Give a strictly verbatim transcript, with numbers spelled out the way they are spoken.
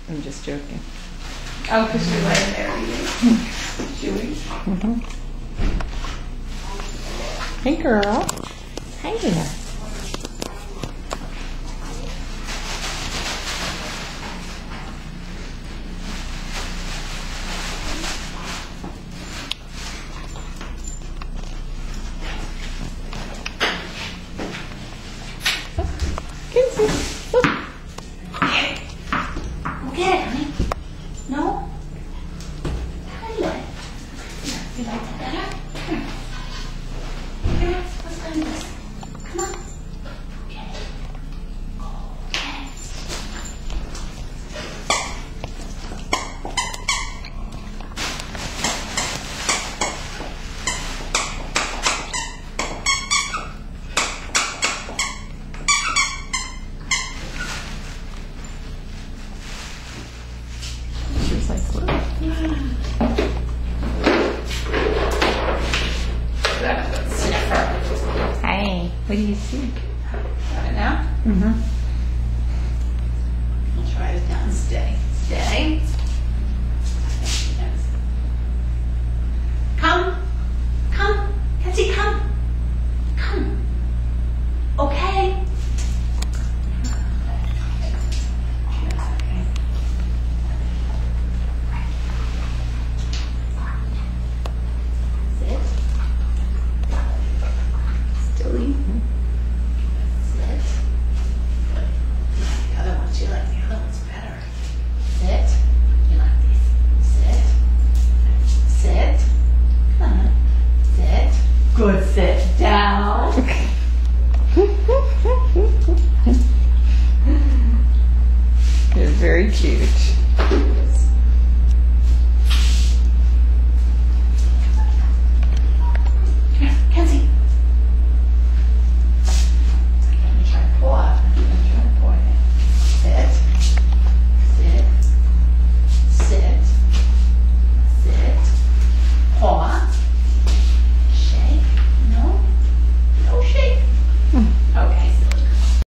I'm just joking. Oh, because you're laying there eating. Chewy. Mm-hmm. Hey, girl. Hey there. Kensey, look. Okay. We'll get it, honey. No? How do you like it? You like that better? Here. Here, let's go do this. Come on. Okay. Okay. She was like, look. That's a sniffer. Hey, what do you see? Got it now? Mm-hmm. I'll try it down. Stay. Stay. Yes. Come. Come. Kensey, come. Come. Okay. Yes, okay. Sit. Still eating. Sit. You like the other ones. You like the other ones better. Sit. You like these. Sit. Sit. Come on. Sit. Good. Sit down. They're very cute.